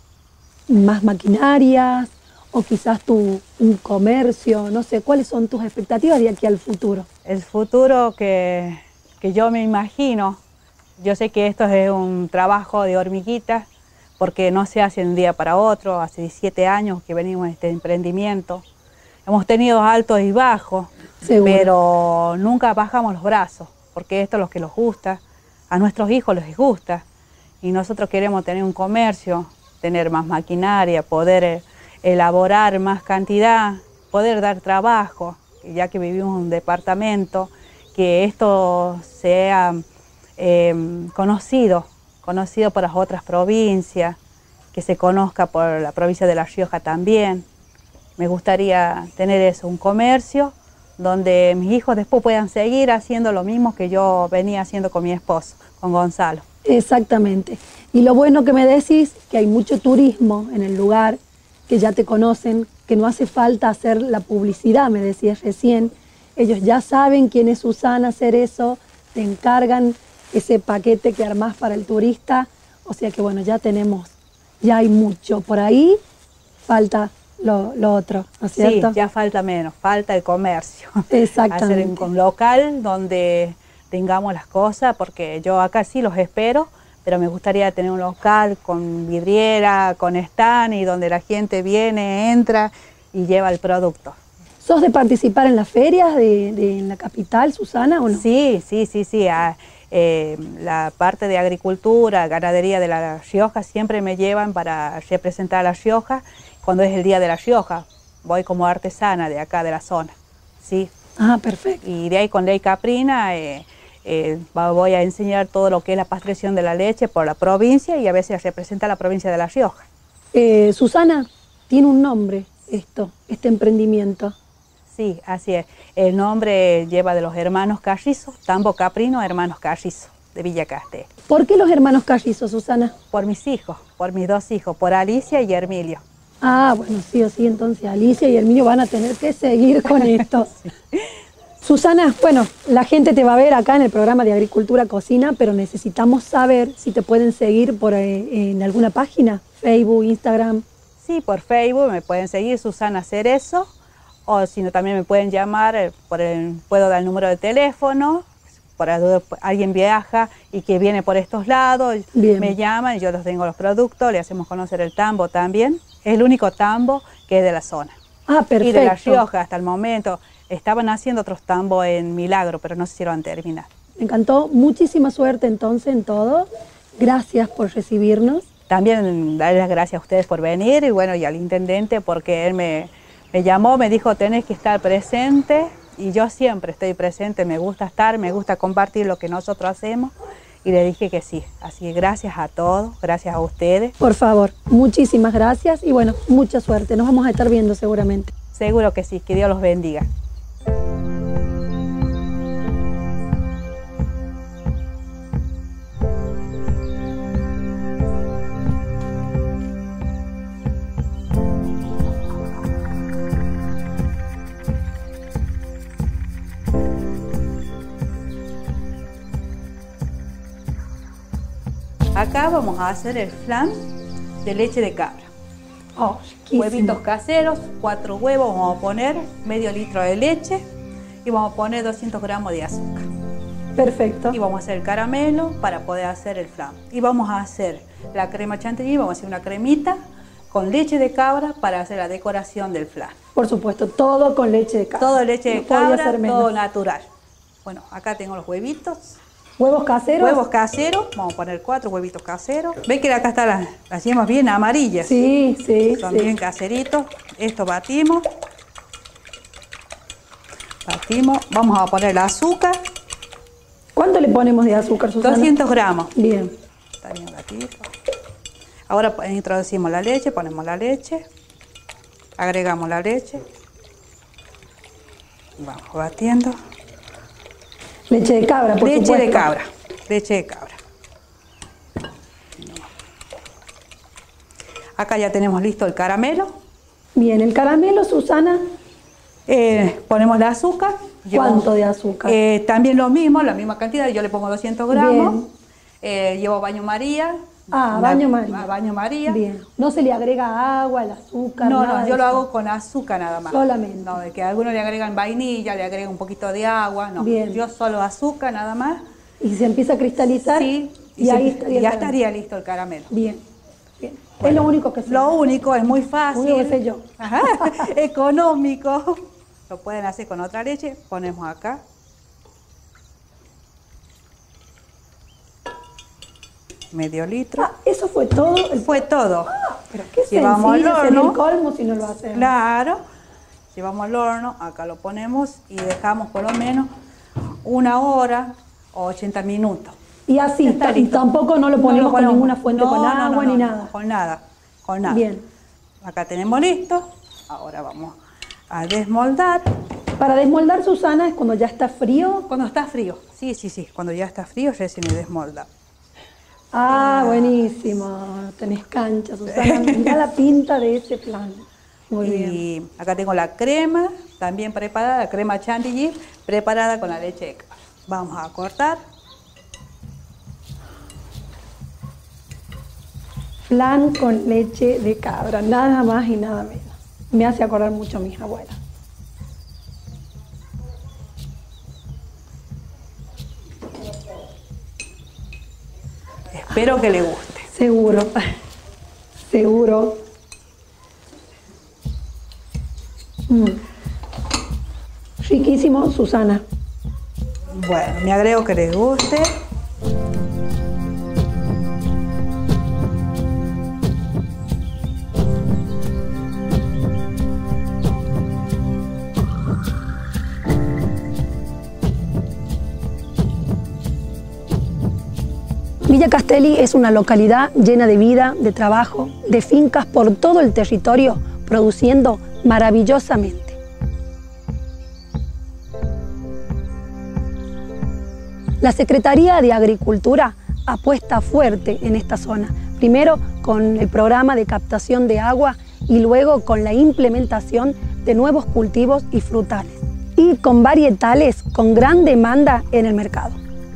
¿Más maquinarias? ¿O quizás tu, un comercio? No sé, ¿cuáles son tus expectativas de aquí al futuro? El futuro que, que yo me imagino, yo sé que esto es un trabajo de hormiguitas, porque no se hace de un día para otro. Hace diecisiete años que venimos en este emprendimiento. Hemos tenido altos y bajos, seguro, pero nunca bajamos los brazos, porque esto es lo que nos gusta, a nuestros hijos les gusta. Y nosotros queremos tener un comercio, tener más maquinaria, poder eh, elaborar más cantidad, poder dar trabajo, ya que vivimos en un departamento, que esto sea eh, conocido, conocido por las otras provincias, que se conozca por la provincia de La Rioja también. Me gustaría tener eso, un comercio donde mis hijos después puedan seguir haciendo lo mismo que yo venía haciendo con mi esposo, con Gonzalo. Exactamente. Y lo bueno que me decís, que hay mucho turismo en el lugar, que ya te conocen, que no hace falta hacer la publicidad, me decías recién. Ellos ya saben quién es Susana, hacer eso, te encargan ese paquete que armás para el turista. O sea que bueno, ya tenemos, ya hay mucho. Por ahí falta lo, lo otro, ¿no es cierto? Sí, ya falta menos, falta el comercio. Exactamente. Hacer un local donde tengamos las cosas, porque yo acá sí los espero, pero me gustaría tener un local con vidriera, con stand, y donde la gente viene, entra y lleva el producto. ¿Sos de participar en las ferias de, de en la capital, Susana, o no? Sí, sí, sí, sí. A, eh, la parte de agricultura, ganadería de La Rioja siempre me llevan para representar a La Rioja cuando es el Día de La Rioja. Voy como artesana de acá, de la zona, sí. Ah, perfecto. Y de ahí con Ley Caprina eh, eh, voy a enseñar todo lo que es la pasteurización de la leche por la provincia, y a veces representa a la provincia de La Rioja. Eh, Susana, tiene un nombre esto, este emprendimiento. Sí, así es. El nombre lleva de los hermanos Carrizo, Tambo Caprino, hermanos Carrizo, de Villa Castelli. ¿Por qué los hermanos Carrizo, Susana? Por mis hijos, por mis dos hijos, por Alicia y Hermilio. Ah, bueno, sí o sí, entonces Alicia y Hermilio van a tener que seguir con esto. Sí. Susana, bueno, la gente te va a ver acá en el programa de Agricultura Cocina, pero necesitamos saber si te pueden seguir por eh, en alguna página, Facebook, Instagram. Sí, por Facebook me pueden seguir, Susana Cerezo, o si no también me pueden llamar, por el, puedo dar el número de teléfono, por alguien viaja y que viene por estos lados, bien, me llaman y yo los tengo los productos, le hacemos conocer el tambo también. Es el único tambo que es de la zona. Ah, perfecto. Y de La Rioja hasta el momento. Estaban haciendo otros tambos en Milagro, pero no se hicieron terminar. Me encantó. Muchísima suerte entonces en todo. Gracias por recibirnos. También darles las gracias a ustedes por venir y bueno, y al intendente porque él me, Me llamó, me dijo, tenés que estar presente, y yo siempre estoy presente, me gusta estar, me gusta compartir lo que nosotros hacemos, y le dije que sí. Así que gracias a todos, gracias a ustedes. Por favor, muchísimas gracias y bueno, mucha suerte. Nos vamos a estar viendo seguramente. Seguro que sí, que Dios los bendiga. Acá vamos a hacer el flan de leche de cabra. Oh, riquísimo. Huevitos caseros, cuatro huevos, vamos a poner medio litro de leche y vamos a poner doscientos gramos de azúcar. Perfecto. Y vamos a hacer el caramelo para poder hacer el flan. Y vamos a hacer la crema chantilly, vamos a hacer una cremita con leche de cabra para hacer la decoración del flan. Por supuesto, todo con leche de cabra. Todo leche de No podía cabra, ser menos. todo natural. Bueno, acá tengo los huevitos. ¿Huevos caseros? Huevos caseros, vamos a poner cuatro huevitos caseros. ¿Ven que acá está la, las yemas bien amarillas? Sí, sí, Son sí. bien caseritos. Esto batimos. Batimos. Vamos a poner el azúcar. ¿Cuánto le ponemos de azúcar, Susana? doscientos gramos. Bien. Está bien batido. Ahora introducimos la leche, ponemos la leche. Agregamos la leche. Vamos batiendo. Leche de cabra, por Leche supuesto. de cabra. Leche de cabra. Acá ya tenemos listo el caramelo. Bien, el caramelo, Susana, Eh, ponemos el azúcar. ¿cuánto de azúcar? Eh, también lo mismo, la misma cantidad. Yo le pongo doscientos gramos. Eh, llevo baño María. Ah, Una- baño María. a baño María. Bien. No se le agrega agua, el azúcar, No, nada no, de yo lo eso. hago con azúcar nada más. Solamente. No, de que algunos le agregan vainilla, le agregan un poquito de agua, no. Bien. Yo solo azúcar nada más. Y se empieza a cristalizar. Sí, y, se- ahí estaría el ya caramelo. estaría listo el caramelo. Bien, bien. Es lo único que sé. Lo único, es muy fácil. Único que sé yo. Ajá, económico. Lo pueden hacer con otra leche. Ponemos acá. Medio litro. Ah, eso fue todo. El... Fue todo. Pero qué Llevamos al sencillo, sería horno. el colmo si no lo hacemos. Claro. Llevamos al horno, acá lo ponemos y dejamos por lo menos una hora o ochenta minutos. Y así, Ya está ta- y listo. tampoco no lo No ponemos lo con ponemos. ninguna fuente No, con no, agua no, ni no, nada. Con nada, con nada. Bien. Acá tenemos listo. Ahora vamos a desmoldar. Para desmoldar, Susana, es cuando ya está frío. Cuando está frío. Sí, sí, sí. Cuando ya está frío, recién se desmolda. Ah, buenísimo. Tenés cancha, Susana. Mirá la pinta de ese plan. Muy bien. Y acá tengo la crema, también preparada, la crema chantilly, preparada con la leche de cabra. Vamos a cortar. Flan con leche de cabra, nada más y nada menos. Me hace acordar mucho a mis abuelas. Espero que le guste. Seguro, seguro. Mm. Riquísimo, Susana. Bueno, me agrego que les guste. Villa Castelli es una localidad llena de vida, de trabajo, de fincas por todo el territorio, produciendo maravillosamente. La Secretaría de Agricultura apuesta fuerte en esta zona, primero con el programa de captación de agua y luego con la implementación de nuevos cultivos y frutales, y con varietales con gran demanda en el mercado.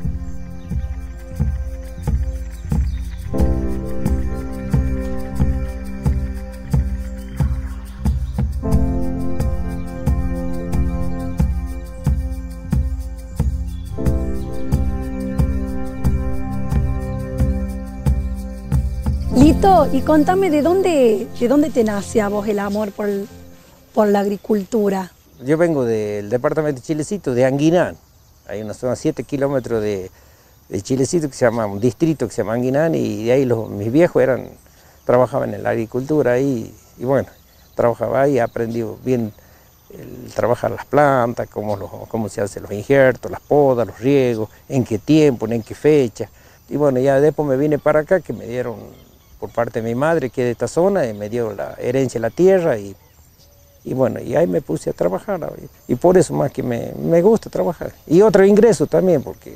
Lito, y contame de dónde, de dónde te nace a vos el amor por, el- por la agricultura. Yo vengo del departamento de Chilecito, de Anguinán. Hay una zona a siete kilómetros de, de Chilecito que se llama, un distrito que se llama Anguinán, y de ahí los, mis viejos eran, trabajaban en la agricultura y, y bueno, trabajaba ahí, aprendí bien el trabajar las plantas, cómo, los, cómo se hacen los injertos, las podas, los riegos, en qué tiempo, en qué fecha. Y bueno, ya después me vine para acá, que me dieron por parte de mi madre, que es de esta zona, y me dio la herencia de la tierra, y, y bueno, y ahí me puse a trabajar. Y por eso más que me, me gusta trabajar. Y otro ingreso también, porque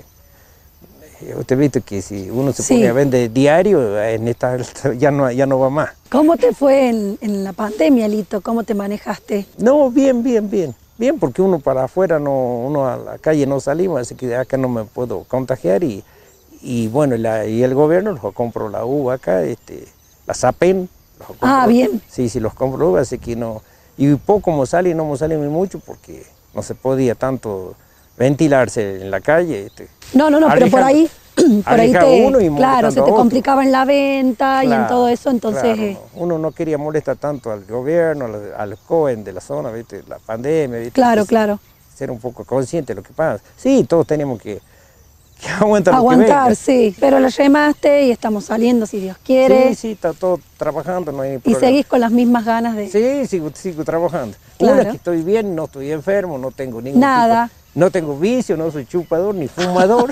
usted ha visto que si uno se Sí. pone a vender diario, en esta, ya, no, ya no va más. ¿Cómo te fue en, en la pandemia, Lito? ¿Cómo te manejaste? No, bien, bien, bien. Bien, porque uno para afuera, no, uno a la calle no salimos, así que de acá no me puedo contagiar. Y, y bueno, la, y el gobierno los compro la uva acá, este, la SAPEN. Los compro, Ah, bien. Sí, sí, los compro uva, así que no. Y poco como sale, no me sale mucho porque no se podía tanto ventilarse en la calle. Este. No, no, no, pero por ahí, por ahí te, uno y claro, se molestando te a otro. complicaba en la venta y en Claro, todo eso, entonces... claro, eh, no. Uno no quería molestar tanto al gobierno, al, al COEN de la zona, ¿viste? La pandemia, ¿viste? Claro, Entonces, claro. ser un poco consciente de lo que pasa. Sí, todos tenemos que, que aguantar Aguantar, lo que venga. sí. Pero le remaste y estamos saliendo, si Dios quiere. Sí, sí, está todo trabajando, no hay Y problema. seguís con las mismas ganas de... Sí, sigo, sigo trabajando. Claro. Una, que estoy bien, no estoy enfermo, no tengo ningún Nada. tipo- no tengo vicio, no soy chupador, ni fumador,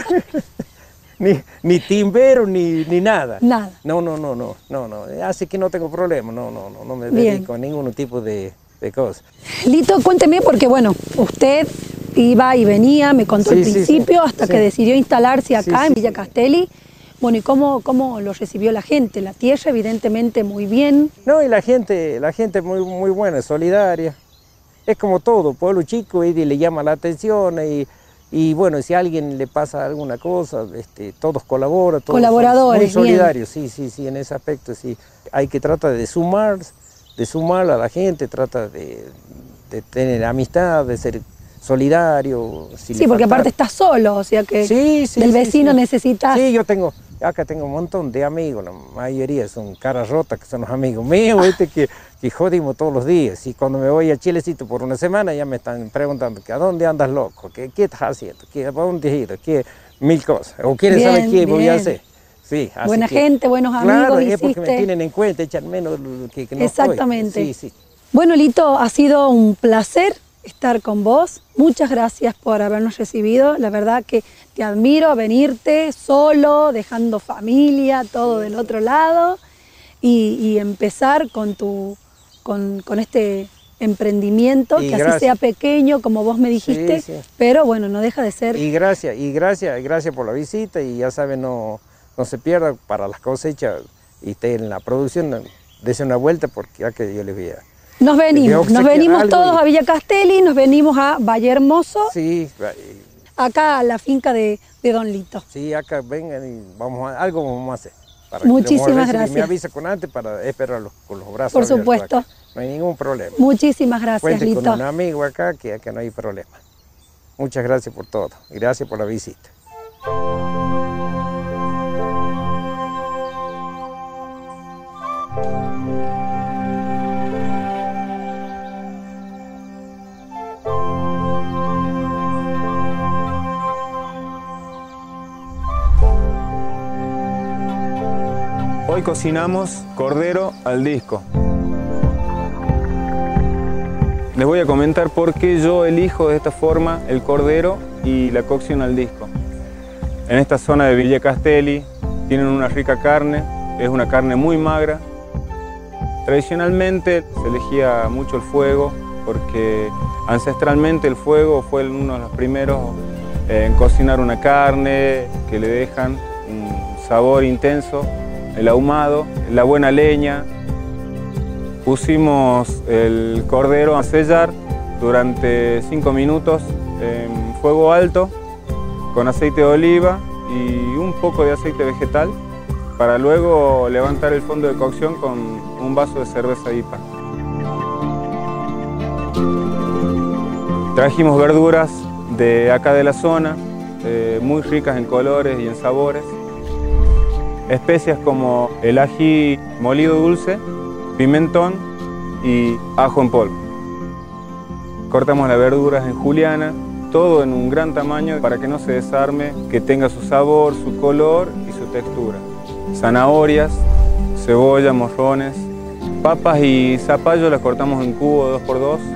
ni, ni timbero, ni, ni nada. Nada. No, no, no, no, no, no. Así que no tengo problema, no, no, no, no me Bien. dedico a ningún tipo de, de cosas. Lito, cuénteme, porque bueno, usted iba y venía, me contó Sí, al sí, principio, sí, hasta sí. que decidió instalarse acá Sí, en sí, Villa sí. Castelli. Bueno, ¿y cómo, cómo lo recibió la gente? La tierra, evidentemente, muy bien. No, y la gente, la gente muy, muy buena, es solidaria. Es como todo, pueblo chico, y le llama la atención y, y bueno, si a alguien le pasa alguna cosa, este, todos colaboran, todos Colaboradores, son muy bien. solidarios, sí, sí, sí, en ese aspecto sí. Hay que tratar de sumar, de sumar a la gente, trata de, de tener amistad, de ser solidario. Si Sí, le porque falta- aparte estás solo, o sea que Sí, sí, del sí, vecino sí. necesitas... Sí, yo tengo, acá tengo un montón de amigos, la mayoría son caras rotas, que son los amigos míos, ¿viste? Que, que jodimos todos los días. Y cuando me voy a Chilecito por una semana ya me están preguntando, que ¿a dónde andas loco? ¿Qué, qué estás haciendo? ¿Qué, ¿A dónde has ido? ¿Qué? Mil cosas. ¿O quieres Bien, saber qué voy a bien. hacer? Sí, así Buena que- gente, buenos amigos, Claro, es porque me hiciste. tienen en cuenta, echan menos que, que no Exactamente. estoy. Sí, sí. Bueno, Lito, ha sido un placer estar con vos. Muchas gracias por habernos recibido. La verdad que te admiro venirte solo, dejando familia, todo del otro lado, y, y empezar con, tu, con, con este emprendimiento, Y que así gracias. sea pequeño, como vos me dijiste, Sí, sí. pero bueno, no deja de ser... Y gracias, y gracias, gracias por la visita, y ya saben, no, no se pierda para las cosechas y esté en la producción, dése una vuelta porque ya que yo les voy a... Nos venimos, nos obsequiar venimos algo todos y- a Villa Castelli, nos venimos a Valle Hermoso, Sí, acá a la finca de, de Don Lito. sí, acá vengan y vamos a, algo vamos a hacer. Para que Muchísimas los recibir. gracias. Me avisa con antes para esperarlos con los brazos Por abiertos supuesto. acá. No hay ningún problema. Muchísimas gracias, Cuente Lito. con un amigo acá que acá no hay problema. Muchas gracias por todo y gracias por la visita. Hoy cocinamos cordero al disco. Les voy a comentar por qué yo elijo de esta forma el cordero y la cocción al disco. En esta zona de Villa Castelli tienen una rica carne, es una carne muy magra. Tradicionalmente se elegía mucho el fuego porque ancestralmente el fuego fue uno de los primeros en cocinar una carne que le dejan un sabor intenso, el ahumado, la buena leña. Pusimos el cordero a sellar durante cinco minutos en fuego alto con aceite de oliva y un poco de aceite vegetal para luego levantar el fondo de cocción con un vaso de cerveza I P A. Trajimos verduras de acá de la zona, eh, muy ricas en colores y en sabores. Especias como el ají molido dulce, pimentón y ajo en polvo. Cortamos las verduras en juliana, todo en un gran tamaño para que no se desarme, que tenga su sabor, su color y su textura. Zanahorias, cebolla, morrones, Papas y zapallo las cortamos en cubo dos por dos.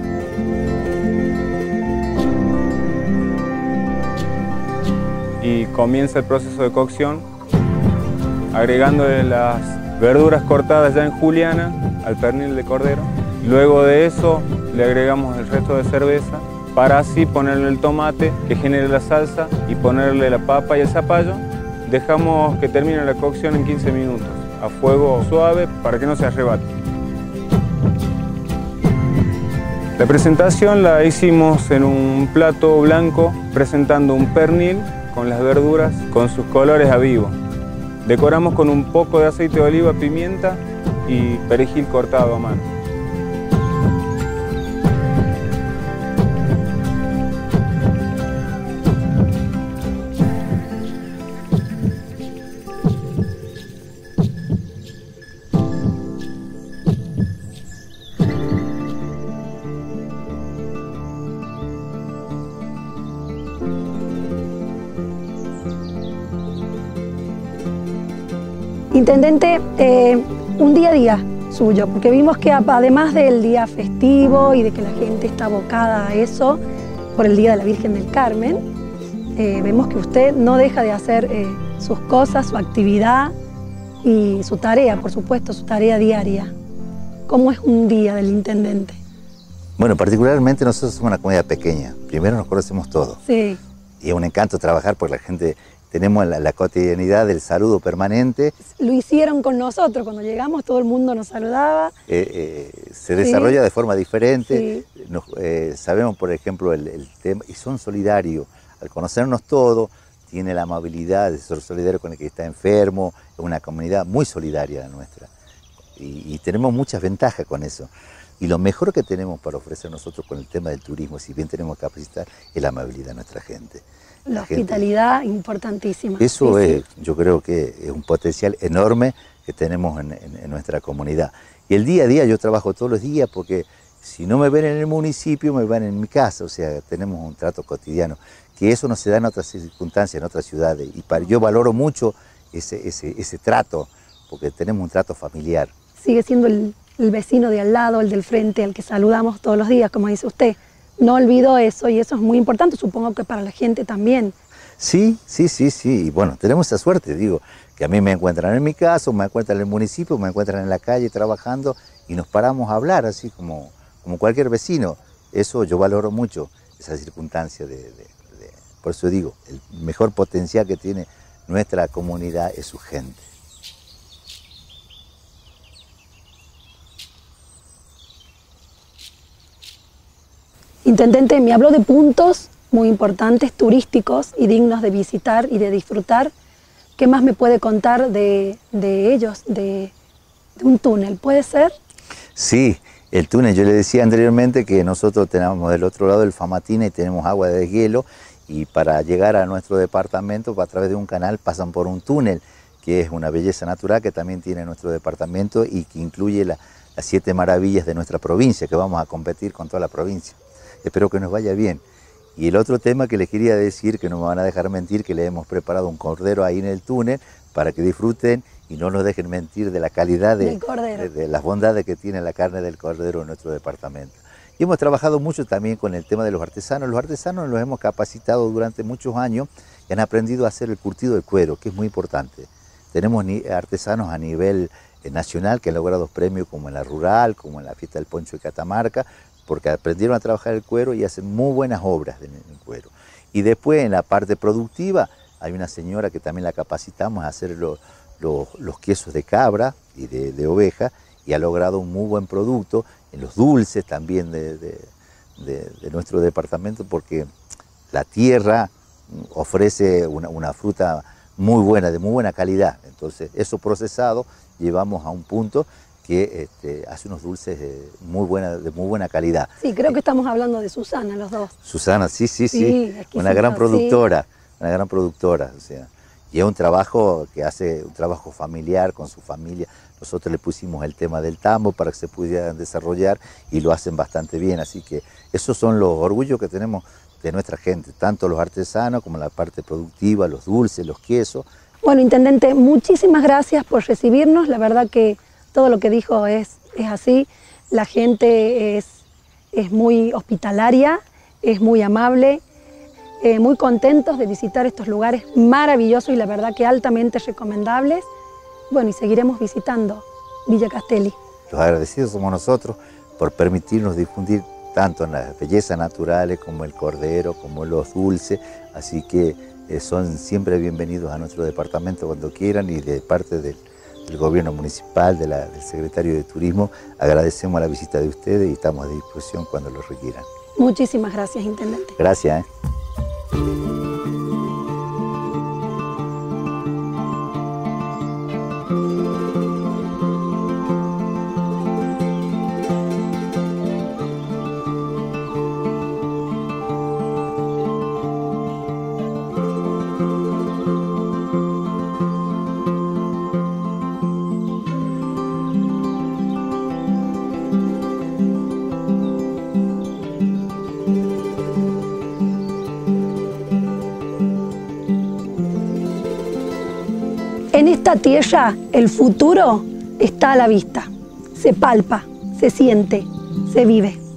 Y comienza el proceso de cocción, agregándole las verduras cortadas ya en juliana al pernil de cordero. Luego de eso le agregamos el resto de cerveza para así ponerle el tomate que genere la salsa y ponerle la papa y el zapallo. Dejamos que termine la cocción en quince minutos a fuego suave para que no se arrebate. La presentación la hicimos en un plato blanco presentando un pernil con las verduras con sus colores a vivo. Decoramos con un poco de aceite de oliva, pimienta y perejil cortado a mano. Intendente, eh, un día a día suyo, porque vimos que además del día festivo y de que la gente está abocada a eso, por el Día de la Virgen del Carmen, eh, vemos que usted no deja de hacer eh, sus cosas, su actividad y su tarea, por supuesto, su tarea diaria. ¿Cómo es un día del intendente? Bueno, particularmente nosotros somos una comunidad pequeña. Primero nos conocemos todos. Sí. Y es un encanto trabajar porque la gente... Tenemos la, la cotidianidad del saludo permanente. Lo hicieron con nosotros, cuando llegamos todo el mundo nos saludaba. Eh, eh, se desarrolla sí. de forma diferente. Sí. Nos, eh, sabemos, por ejemplo, el, el tema, y son solidarios. Al conocernos todos, tiene la amabilidad de ser solidario con el que está enfermo. Es una comunidad muy solidaria la nuestra. Y, y tenemos muchas ventajas con eso. Y lo mejor que tenemos para ofrecer nosotros con el tema del turismo, si bien tenemos que capacitar, es la amabilidad de nuestra gente. La, la hospitalidad gente, importantísima. Eso sí, es, sí. yo creo que es un potencial enorme que tenemos en, en, en nuestra comunidad. Y el día a día yo trabajo todos los días porque si no me ven en el municipio, me ven en mi casa. O sea, tenemos un trato cotidiano, que eso no se da en otras circunstancias, en otras ciudades. Y para, yo valoro mucho ese, ese, ese trato, porque tenemos un trato familiar. Sigue siendo el, el vecino de al lado, el del frente, al que saludamos todos los días, como dice usted. No olvido eso y eso es muy importante, supongo que para la gente también. Sí, sí, sí, sí. Y bueno, tenemos esa suerte, digo, que a mí me encuentran en mi casa, me encuentran en el municipio, me encuentran en la calle trabajando y nos paramos a hablar así como, como cualquier vecino. Eso yo valoro mucho, esa circunstancia de, de, de... Por eso digo, el mejor potencial que tiene nuestra comunidad es su gente. Intendente, me habló de puntos muy importantes, turísticos y dignos de visitar y de disfrutar. ¿Qué más me puede contar de, de ellos, de, de un túnel? ¿Puede ser? Sí, el túnel. Yo le decía anteriormente que nosotros tenemos del otro lado el Famatina y tenemos agua de deshielo y para llegar a nuestro departamento a través de un canal pasan por un túnel, que es una belleza natural que también tiene nuestro departamento y que incluye la, las siete maravillas de nuestra provincia, que vamos a competir con toda la provincia. Espero que nos vaya bien. Y el otro tema que les quería decir, que no me van a dejar mentir, que le hemos preparado un cordero ahí en el túnel para que disfruten y no nos dejen mentir de la calidad de, de, de las bondades que tiene la carne del cordero en nuestro departamento. Y hemos trabajado mucho también con el tema de los artesanos. Los artesanos los hemos capacitado durante muchos años y han aprendido a hacer el curtido del cuero, que es muy importante. Tenemos artesanos a nivel nacional que han logrado premios como en la Rural, como en la Fiesta del Poncho de Catamarca, porque aprendieron a trabajar el cuero y hacen muy buenas obras en el cuero. Y después en la parte productiva hay una señora que también la capacitamos a hacer los, los, los quesos de cabra y de, de oveja y ha logrado un muy buen producto en los dulces también de, de, de, de nuestro departamento, porque la tierra ofrece una, una fruta muy buena, de muy buena calidad. Entonces eso procesado llevamos a un punto que este, hace unos dulces de muy, buena, de muy buena calidad. Sí, creo que estamos hablando de Susana, los dos. Susana, sí, sí, sí, sí una sí, gran sí. productora, una gran productora, o sea, y es un trabajo que hace, un trabajo familiar con su familia. Nosotros le pusimos el tema del tambo para que se pudieran desarrollar y lo hacen bastante bien, así que esos son los orgullos que tenemos de nuestra gente, tanto los artesanos como la parte productiva, los dulces, los quesos. Bueno, intendente, muchísimas gracias por recibirnos, la verdad que todo lo que dijo es es así, la gente es, es muy hospitalaria, es muy amable, eh, muy contentos de visitar estos lugares maravillosos y la verdad que altamente recomendables. Bueno, y seguiremos visitando Villa Castelli. Los agradecidos somos nosotros por permitirnos difundir tanto en las bellezas naturales como el cordero, como los dulces, así que eh, son siempre bienvenidos a nuestro departamento cuando quieran, y de parte del, del gobierno municipal, de la, del secretario de Turismo, agradecemos la visita de ustedes y estamos a disposición cuando lo requieran. Muchísimas gracias, Intendente. Gracias. ¿eh? En esta tierra el futuro está a la vista, se palpa, se siente, se vive.